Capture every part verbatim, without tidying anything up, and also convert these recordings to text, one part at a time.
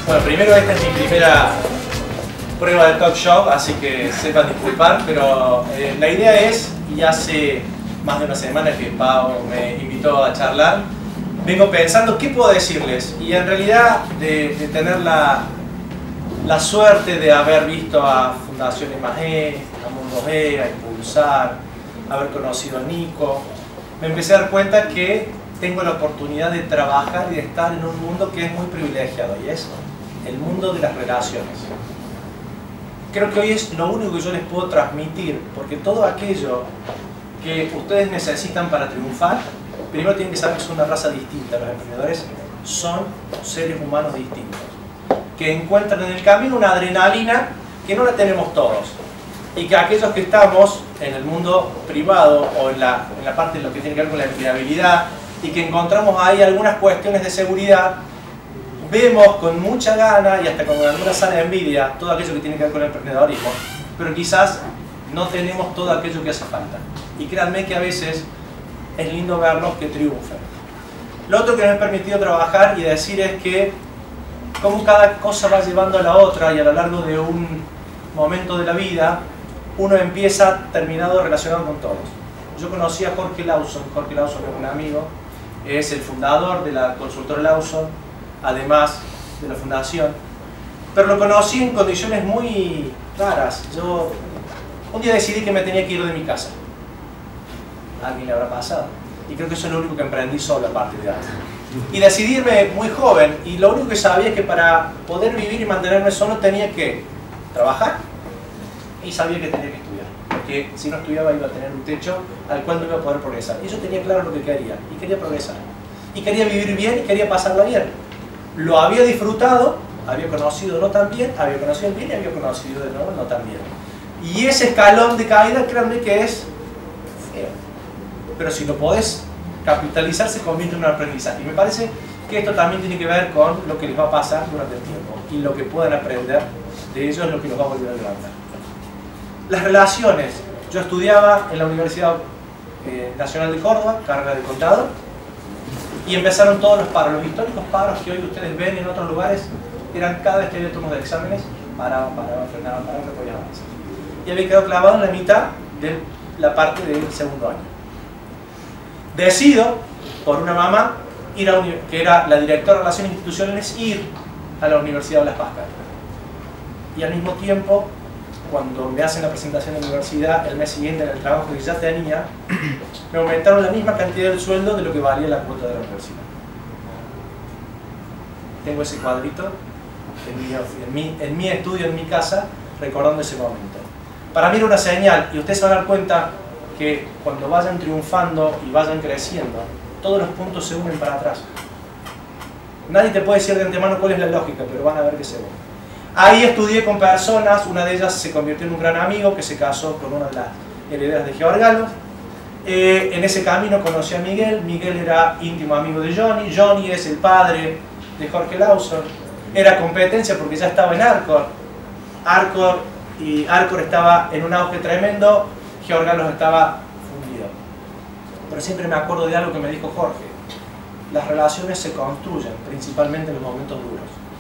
Bueno, primero esta es mi primera prueba de talk show, así que sepan disculpar, pero eh, la idea es, y hace más de una semana que Pau me invitó a charlar, vengo pensando qué puedo decirles, y en realidad de, de tener la, la suerte de haber visto a Fundación Imagen, a Mundo E, a Impulsar, haber conocido a Nico, me empecé a dar cuenta que tengo la oportunidad de trabajar y de estar en un mundo que es muy privilegiado, y es el mundo de las relaciones. Creo que hoy es lo único que yo les puedo transmitir, porque todo aquello que ustedes necesitan para triunfar, primero tienen que saber que son una raza distinta. Los emprendedores son seres humanos distintos, que encuentran en el camino una adrenalina que no la tenemos todos, y que aquellos que estamos en el mundo privado o en la, en la parte de lo que tiene que ver con la empleabilidad, y que encontramos ahí algunas cuestiones de seguridad, vemos con mucha gana y hasta con alguna sana envidia todo aquello que tiene que ver con el emprendedorismo, pero quizás no tenemos todo aquello que hace falta. Y créanme que a veces es lindo verlos que triunfen. Lo otro que me ha permitido trabajar y decir es que como cada cosa va llevando a la otra, y a lo largo de un momento de la vida uno empieza terminado relacionado con todos. Yo conocí a Jorge Lawson. Jorge Lawson es un amigo, es el fundador de la consultora Lawson, además de la fundación, pero lo conocí en condiciones muy raras. Yo un día decidí que me tenía que ir de mi casa. A alguien le habrá pasado, y creo que eso es lo único que emprendí solo a partir de ahí. Y decidí irme muy joven, y lo único que sabía es que para poder vivir y mantenerme solo tenía que trabajar, y sabía que tenía que estudiar, porque si no estudiaba iba a tener un techo al cual no iba a poder progresar. Y yo tenía claro lo que quería, y quería progresar, y quería vivir bien, y quería pasarla bien. Lo había disfrutado, había conocido no tan bien, había conocido bien y había conocido de nuevo no tan bien. Y ese escalón de caída, créanme que es feo. Pero si lo podés capitalizar, se convierte en un aprendizaje. Y me parece que esto también tiene que ver con lo que les va a pasar durante el tiempo. Y lo que puedan aprender de ello es lo que los va a volver a levantar. Las relaciones. Yo estudiaba en la Universidad eh, Nacional de Córdoba, carrera de contado, y empezaron todos los paros. Los históricos paros que hoy ustedes ven en otros lugares eran cada vez que había turnos de exámenes, paraban, paraban, frenaban, paraban, no podían avanzar. Y había quedado clavado en la mitad de la parte del segundo año. Decido, por una mamá, ir a que era la directora de Relaciones Institucionales, ir a la Universidad de Blas Pascal. Y al mismo tiempo, cuando me hacen la presentación de la universidad, el mes siguiente en el trabajo que ya tenía, me aumentaron la misma cantidad del sueldo de lo que valía la cuota de la universidad. Tengo ese cuadrito en mi, en mi, en mi estudio, en mi casa, recordando ese momento. Para mí era una señal, y ustedes se van a dar cuenta que cuando vayan triunfando y vayan creciendo, todos los puntos se unen para atrás. Nadie te puede decir de antemano cuál es la lógica, pero van a ver que se unen. Ahí estudié con personas, una de ellas se convirtió en un gran amigo que se casó con una de las herederas de Georg Galos. Eh, en ese camino conocí a Miguel. Miguel era íntimo amigo de Johnny. Johnny es el padre de Jorge Lawson. Era competencia porque ya estaba en Arcor. Arcor y Arcor estaba en un auge tremendo. Georg Galos estaba fundido. Pero siempre me acuerdo de algo que me dijo Jorge. Las relaciones se construyen principalmente en los momentos duros.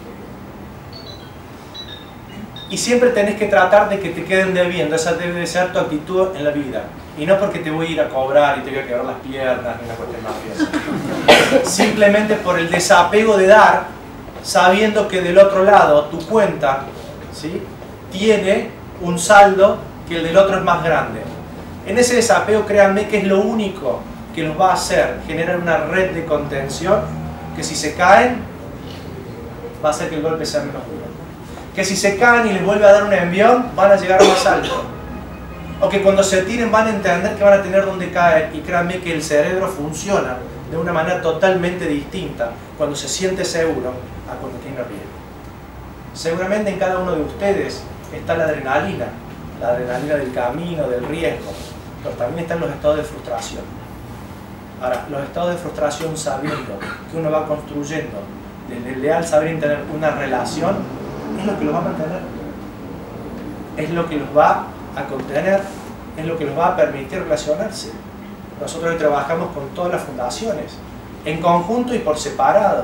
Y siempre tenés que tratar de que te queden debiendo. Esa debe de ser tu actitud en la vida. Y no porque te voy a ir a cobrar y te voy a quebrar las piernas ni una cuestión mafiosa. Simplemente por el desapego de dar, sabiendo que del otro lado tu cuenta, ¿sí?, tiene un saldo que el del otro es más grande. En ese desapego, créanme que es lo único que los va a hacer generar una red de contención que si se caen, va a hacer que el golpe sea menos duro. Que si se caen y les vuelve a dar un envión, van a llegar más alto. O que cuando se tiren van a entender que van a tener donde caer. Y créanme que el cerebro funciona de una manera totalmente distinta cuando se siente seguro a cuando tiene riesgo. Seguramente en cada uno de ustedes está la adrenalina, la adrenalina del camino, del riesgo, pero también están los estados de frustración. Ahora, los estados de frustración sabiendo que uno va construyendo desde el leal saber y tener una relación, es lo que los va a mantener, es lo que los va a contener, es lo que los va a permitir relacionarse. Nosotros hoy trabajamos con todas las fundaciones, en conjunto y por separado,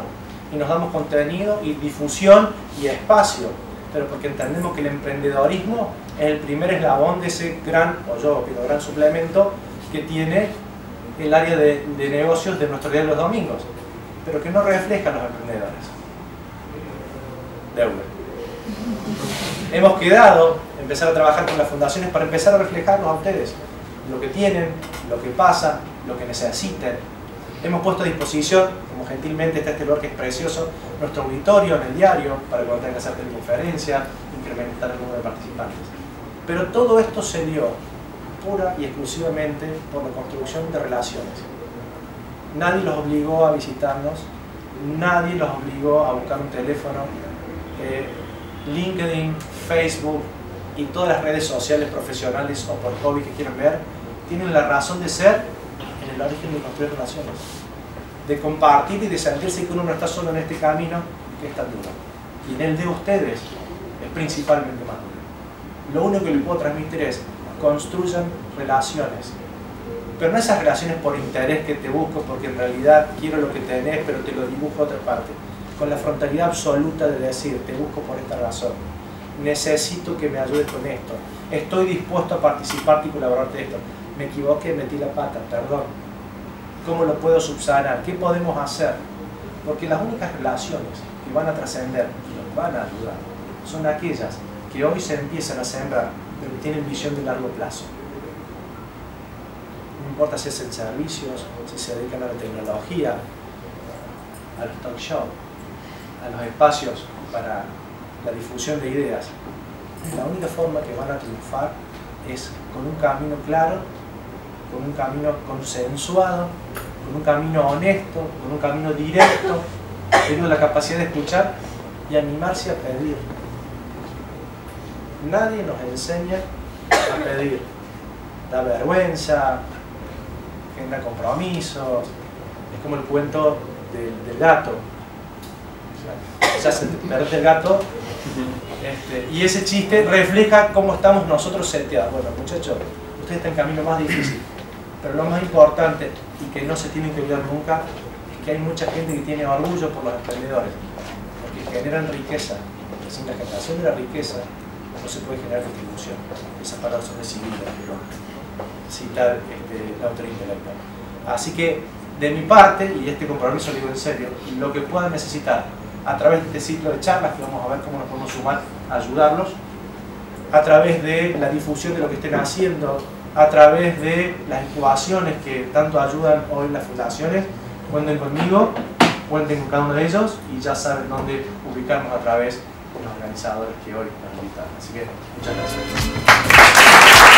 y nos damos contenido y difusión y espacio, pero porque entendemos que el emprendedorismo es el primer eslabón de ese gran, o yo opino, gran suplemento que tiene el área de, de negocios de nuestro día de los domingos, pero que no refleja a los emprendedores. Deuda. Hemos quedado empezar a trabajar con las fundaciones para empezar a reflejarlos a ustedes, lo que tienen, lo que pasa, lo que necesiten. Hemos puesto a disposición, como gentilmente está este lugar que es precioso, nuestro auditorio en el diario, para cuando tengan que hacer teleconferencia, incrementar el número de participantes. Pero todo esto se dio pura y exclusivamente por la construcción de relaciones. Nadie los obligó a visitarnos, nadie los obligó a buscar un teléfono. Eh, LinkedIn, Facebook y todas las redes sociales profesionales o por hobby que quieran ver, tienen la razón de ser en el origen de construir relaciones, de compartir y de sentirse que uno no está solo en este camino que es tan duro. Y en el de ustedes es principalmente más duro. Lo único que les puedo transmitir es: construyan relaciones, pero no esas relaciones por interés que te busco porque en realidad quiero lo que tenés pero te lo dibujo a otra parte, con la frontalidad absoluta de decir: te busco por esta razón, necesito que me ayudes con esto, estoy dispuesto a participar y colaborar de esto, me equivoqué, metí la pata, perdón, ¿cómo lo puedo subsanar? ¿Qué podemos hacer? Porque las únicas relaciones que van a trascender y nos van a ayudar son aquellas que hoy se empiezan a sembrar, pero que tienen visión de largo plazo. No importa si es en servicios, si se dedican a la tecnología, a los talk shows, a los espacios para la difusión de ideas. La única forma que van a triunfar es con un camino claro, con un camino consensuado, con un camino honesto, con un camino directo, teniendo la capacidad de escuchar y animarse a pedir. Nadie nos enseña a pedir. Da vergüenza, genera compromisos, es como el cuento del, del gato. Ya se te perdiste el gato, este, y ese chiste refleja cómo estamos nosotros seteados. Bueno, muchachos, ustedes están en camino más difícil, pero lo más importante y que no se tienen que olvidar nunca es que hay mucha gente que tiene orgullo por los emprendedores, porque generan riqueza. Sin la generación de la riqueza no se puede generar distribución. Esas palabras son decididas, pero citar este, la autoría intelectual. Así que, de mi parte, y este compromiso lo digo en serio, lo que puedan necesitar a través de este ciclo de charlas, que vamos a ver cómo nos podemos sumar a ayudarlos, a través de la difusión de lo que estén haciendo, a través de las incubaciones que tanto ayudan hoy las fundaciones, cuenten conmigo, cuenten con cada uno de ellos y ya saben dónde ubicarnos a través de los organizadores que hoy nos invitan. Así que, muchas gracias.